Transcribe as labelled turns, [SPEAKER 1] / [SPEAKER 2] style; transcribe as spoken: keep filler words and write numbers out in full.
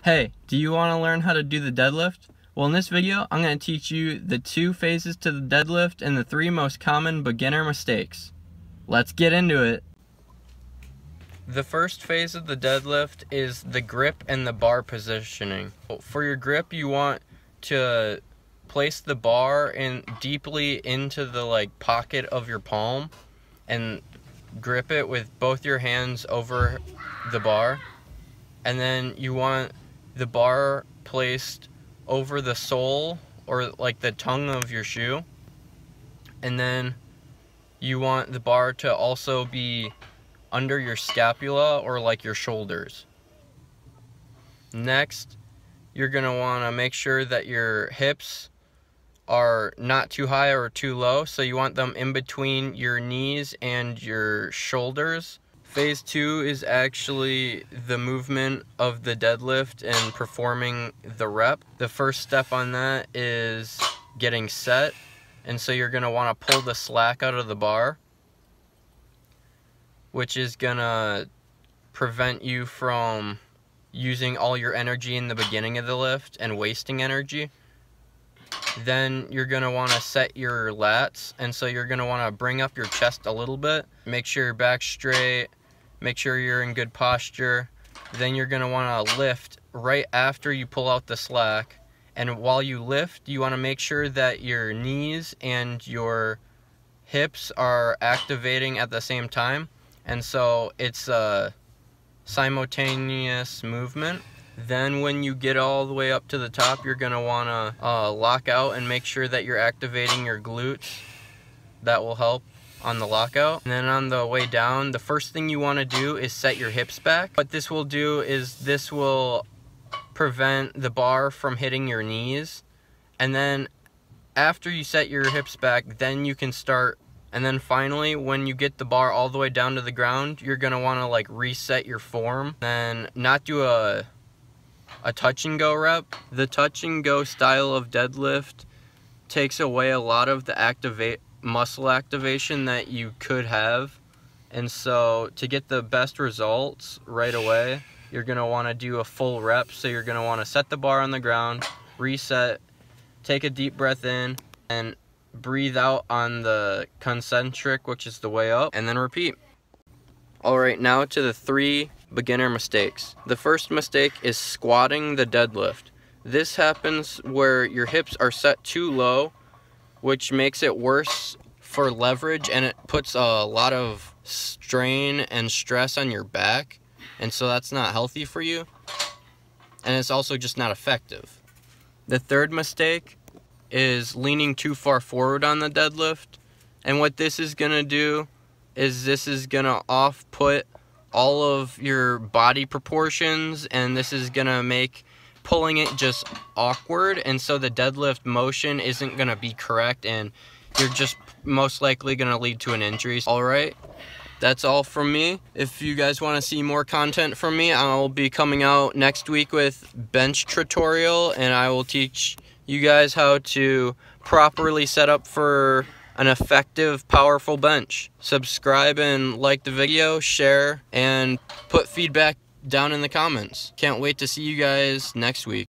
[SPEAKER 1] Hey, do you want to learn how to do the deadlift? Well, in this video, I'm going to teach you the two phases to the deadlift and the three most common beginner mistakes. Let's get into it. The first phase of the deadlift is the grip and the bar positioning. For your grip, you want to place the bar in deeply into the like pocket of your palm and grip it with both your hands over the bar. And then you want the bar placed over the sole or like the tongue of your shoe, and then you want the bar to also be under your scapula or like your shoulders. Next, you're gonna want to make sure that your hips are not too high or too low, so you want them in between your knees and your shoulders. Phase two is actually the movement of the deadlift and performing the rep. The first step on that is getting set, and so you're going to want to pull the slack out of the bar, which is going to prevent you from using all your energy in the beginning of the lift and wasting energy. Then you're going to want to set your lats, and so you're going to want to bring up your chest a little bit, make sure your back's straight, make sure you're in good posture. Then you're going to want to lift right after you pull out the slack, and while you lift, you want to make sure that your knees and your hips are activating at the same time, and so it's a simultaneous movement. Then when you get all the way up to the top, you're going to want to uh, lock out and make sure that you're activating your glutes. That will help on the lockout. And then on the way down, the first thing you want to do is set your hips back. What this will do is this will prevent the bar from hitting your knees. And then after you set your hips back, then you can start. And then finally, when you get the bar all the way down to the ground, you're going to want to like reset your form. Then not do a a touch and go rep. The touch and go style of deadlift takes away a lot of the activate muscle activation that you could have, and so to get the best results right away, you're going to want to do a full rep. So you're going to want to set the bar on the ground, reset, take a deep breath in, and breathe out on the concentric, which is the way up, and then repeat. Alright, now to the three beginner mistakes. The first mistake is squatting the deadlift. This happens where your hips are set too low, which makes it worse for leverage, and it puts a lot of strain and stress on your back, and so that's not healthy for you, and it's also just not effective. The third mistake is leaning too far forward on the deadlift, and what this is going to do is this is going to off-put all of your body proportions, and this is going to make pulling it just awkward, and so the deadlift motion isn't going to be correct, and you're just most likely going to lead to an injury. Alright, that's all from me. If you guys want to see more content from me, I'll be coming out next week with bench tutorial, and I will teach you guys how to properly set up for an effective, powerful bench. Subscribe and like the video, share, and put feedback down in the comments. Can't wait to see you guys next week.